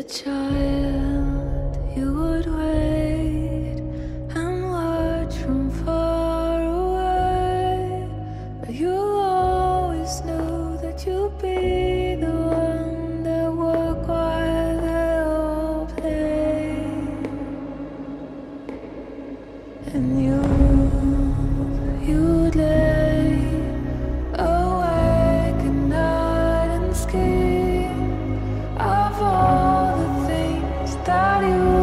child, you would wait and watch from far away, but you always knew that you'd be the one that would while they all play. And you'd lay awake at night and scheme of all the things that you